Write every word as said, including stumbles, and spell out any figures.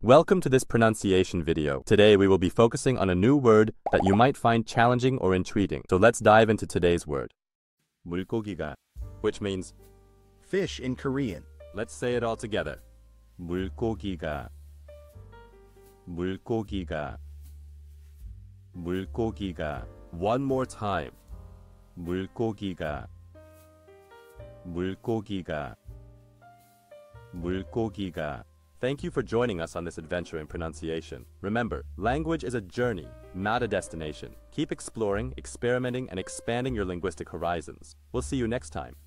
Welcome to this pronunciation video. Today we will be focusing on a new word that you might find challenging or intriguing. So let's dive into today's word. 물고기가, which means fish in Korean. Let's say it all together. 물고기가, 물고기가, 물고기가. One more time. 물고기가, 물고기가, 물고기가. Thank you for joining us on this adventure in pronunciation. Remember, language is a journey, not a destination. Keep exploring, experimenting, and expanding your linguistic horizons. We'll see you next time.